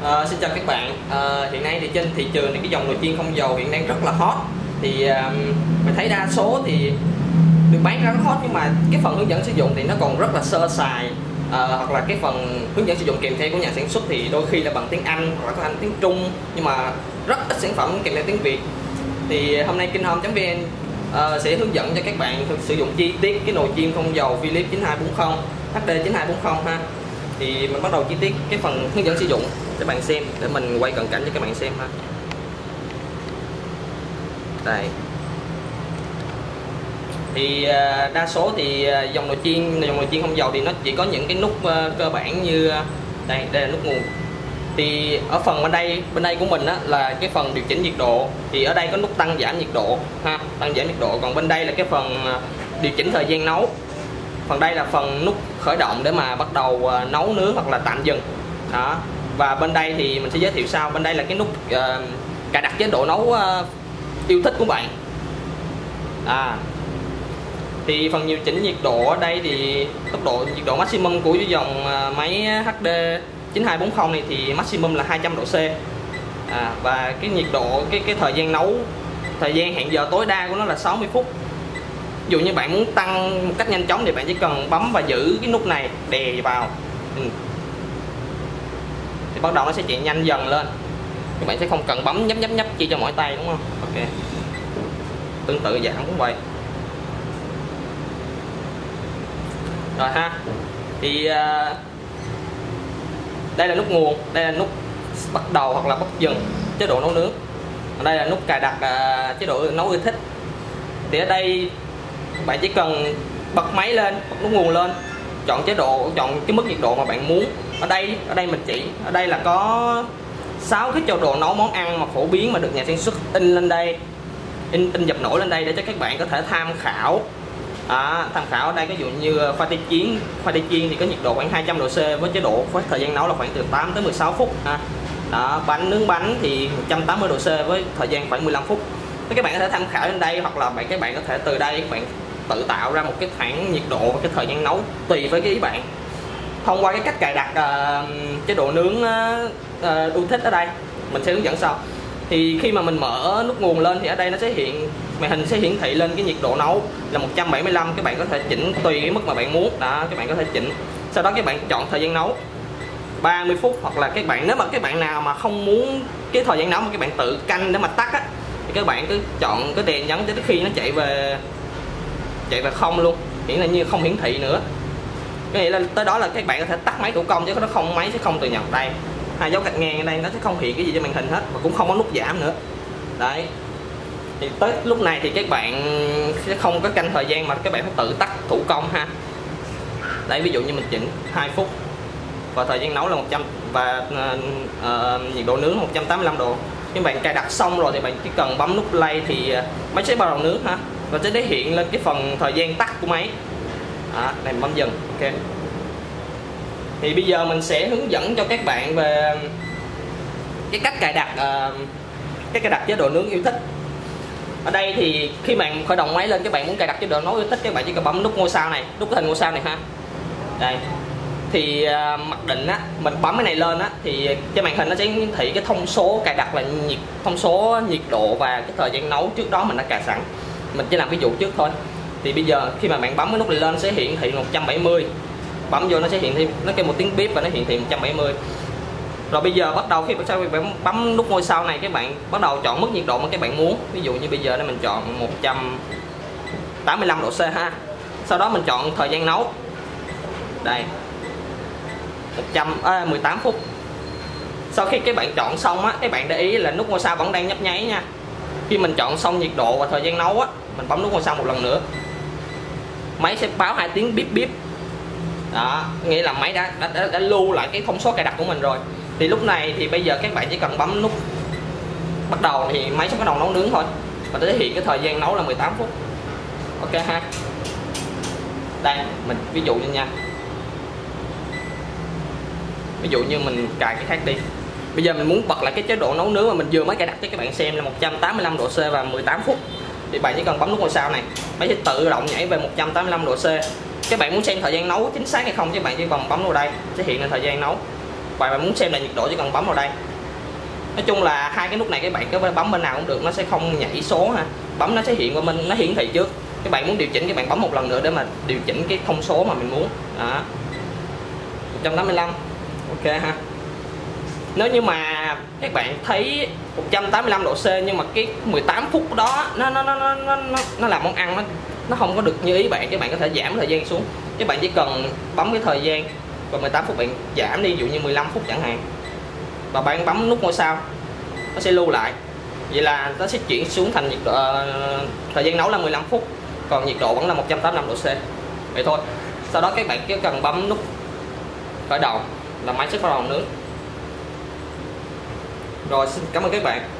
Xin chào các bạn. Hiện nay thì trên thị trường thì cái dòng nồi chiên không dầu hiện đang rất là hot. Thì mình thấy đa số thì được bán ra rất hot, nhưng mà cái phần hướng dẫn sử dụng thì nó còn rất là sơ sài, hoặc là cái phần hướng dẫn sử dụng kèm theo của nhà sản xuất thì đôi khi là bằng tiếng Anh hoặc là có tiếng Trung, nhưng mà rất ít sản phẩm kèm theo tiếng Việt. Thì hôm nay KinHome.vn sẽ hướng dẫn cho các bạn sử dụng chi tiết cái nồi chiên không dầu Philips 9240 HD 9240 ha. Thì mình bắt đầu chi tiết cái phần hướng dẫn sử dụng các bạn xem, để mình quay cận cảnh cho các bạn xem ha. Đây. Thì đa số thì dòng nồi chiên không dầu thì nó chỉ có những cái nút cơ bản như đây là nút nguồn. Thì ở phần bên đây của mình á, là cái phần điều chỉnh nhiệt độ, thì ở đây có nút tăng giảm nhiệt độ ha, tăng giảm nhiệt độ. Còn bên đây là cái phần điều chỉnh thời gian nấu. Phần đây là phần nút khởi động để mà bắt đầu nấu nướng hoặc là tạm dừng đó. Và bên đây thì mình sẽ giới thiệu sau. Bên đây là cái nút cài đặt chế độ nấu yêu thích của bạn. Thì phần điều chỉnh nhiệt độ ở đây thì tốc độ nhiệt độ maximum của dòng máy HD 9240 này thì maximum là 200 độ C. Và cái nhiệt độ, cái thời gian nấu, thời gian hẹn giờ tối đa của nó là 60 phút. Ví dụ như bạn muốn tăng một cách nhanh chóng thì bạn chỉ cần bấm và giữ cái nút này đè vào, thì bắt đầu nó sẽ chạy nhanh dần lên. Các bạn sẽ không cần bấm nhấp chia cho mỏi tay, đúng không? Ok. Tương tự giảm cũng vậy. Rồi ha. Thì đây là nút nguồn, đây là nút bắt đầu hoặc là bắt dừng chế độ nấu nướng. Ở đây là nút cài đặt chế độ nấu yêu thích. Thì ở đây bạn chỉ cần bật máy lên, bật nút nguồn lên, chọn chế độ, chọn cái mức nhiệt độ mà bạn muốn. Ở đây mình chỉ, ở đây là có 6 cái chế độ nấu món ăn mà phổ biến mà được nhà sản xuất in lên đây, in dập nổi lên đây để cho các bạn có thể tham khảo. Tham khảo ở đây, ví dụ như khoai tây chiên thì có nhiệt độ khoảng 200 độ C với chế độ với thời gian nấu là khoảng từ 8 tới 16 phút. Đó, nướng bánh thì 180 độ C với thời gian khoảng 15 phút. Các bạn có thể tham khảo lên đây, hoặc là các bạn có thể từ đây các bạn tự tạo ra một cái khoảng nhiệt độ và cái thời gian nấu tùy với cái ý bạn, thông qua cái cách cài đặt chế độ nướng yêu thích. Ở đây mình sẽ hướng dẫn sau. Thì khi mà mình mở nút nguồn lên thì ở đây nó sẽ màn hình sẽ hiển thị lên cái nhiệt độ nấu là 175. Các bạn có thể chỉnh tùy cái mức mà bạn muốn đó, các bạn có thể chỉnh. Sau đó các bạn chọn thời gian nấu 30 phút, hoặc là nếu mà các bạn nào mà không muốn cái thời gian nấu mà các bạn tự canh để mà tắt á, thì các bạn cứ chọn cái đèn nhấn tới khi nó chạy về không luôn, hiển là như không hiển thị nữa. Có nghĩa là tới đó là các bạn có thể tắt máy thủ công, chứ nó không, máy sẽ không từ nhập đây. Hai dấu gạch ngang ở đây nó sẽ không hiện cái gì trên màn hình hết, và cũng không có nút giảm nữa. Đấy. Thì tới lúc này thì các bạn sẽ không có canh thời gian mà các bạn phải tự tắt thủ công ha. Đấy, ví dụ như mình chỉnh 2 phút và thời gian nấu là 100 và nhiệt độ nướng 185 độ. Khi bạn cài đặt xong rồi thì bạn chỉ cần bấm nút play thì máy sẽ bắt đầu nướng ha, và sẽ hiện lên cái phần thời gian tắt của máy. Này bấm dừng. Ok. Thì bây giờ mình sẽ hướng dẫn cho các bạn về cái cách cài đặt chế độ nướng yêu thích. Ở đây thì khi bạn khởi động máy lên, các bạn muốn cài đặt chế độ nấu yêu thích, các bạn chỉ cần bấm nút ngôi sao này, nút cái hình ngôi sao này ha. Đây. Thì mặc định á, mình bấm cái này lên á thì trên màn hình nó sẽ hiển thị cái thông số cài đặt là thông số nhiệt độ và cái thời gian nấu trước đó mình đã cài sẵn. Mình chỉ làm ví dụ trước thôi. Thì bây giờ khi mà bạn bấm cái nút này lên sẽ hiển thị 170. Bấm vô nó sẽ hiển thị, nó kêu một tiếng bíp và nó hiển thị 170. Rồi bây giờ bắt đầu khi bạn bấm nút ngôi sao này, các bạn bắt đầu chọn mức nhiệt độ mà các bạn muốn. Ví dụ như bây giờ mình chọn 185 độ C ha. Sau đó mình chọn thời gian nấu. Đây. 18 phút. Sau khi các bạn chọn xong á, các bạn để ý là nút ngôi sao vẫn đang nhấp nháy nha. Khi mình chọn xong nhiệt độ và thời gian nấu á, mình bấm nút ngôi sao một lần nữa, máy sẽ báo 2 tiếng bíp bíp. Đó, nghĩa là máy đã lưu lại cái thông số cài đặt của mình rồi. Thì lúc này thì bây giờ các bạn chỉ cần bấm nút bắt đầu thì máy sẽ bắt đầu nấu nướng thôi, và thể hiện cái thời gian nấu là 18 phút. Ok ha. Đây, mình ví dụ như nha. Ví dụ như mình cài cái khác đi. Bây giờ mình muốn bật lại cái chế độ nấu nướng mà mình vừa mới cài đặt cho các bạn xem là 185 độ C và 18 phút. Thì bạn chỉ cần bấm nút ngôi sao này, máy sẽ tự động nhảy về 185 độ C. Các bạn muốn xem thời gian nấu chính xác hay không, các bạn chỉ cần bấm vào đây sẽ hiện lên thời gian nấu. và bạn muốn xem lại nhiệt độ chỉ cần bấm vào đây. Nói chung là hai cái nút này các bạn cứ bấm bên nào cũng được, nó sẽ không nhảy số ha, bấm nó sẽ hiện qua bên, nó hiển thị trước. Các bạn muốn điều chỉnh các bạn bấm một lần nữa để mà điều chỉnh cái thông số mà mình muốn. Đó, 185, ok ha. Nếu như mà các bạn thấy 185 độ C nhưng mà cái 18 phút đó nó làm món ăn nó không có được như ý bạn, các bạn có thể giảm thời gian xuống. Các bạn chỉ cần bấm cái thời gian và 18 phút bạn giảm đi, ví dụ như 15 phút chẳng hạn, và bạn bấm nút ngôi sao nó sẽ lưu lại. Vậy là nó sẽ chuyển xuống thành nhiệt độ, thời gian nấu là 15 phút, còn nhiệt độ vẫn là 185 độ C. Vậy thôi. Sau đó các bạn chỉ cần bấm nút khởi động là máy sẽ bắt đầu nướng. Rồi, xin cảm ơn các bạn.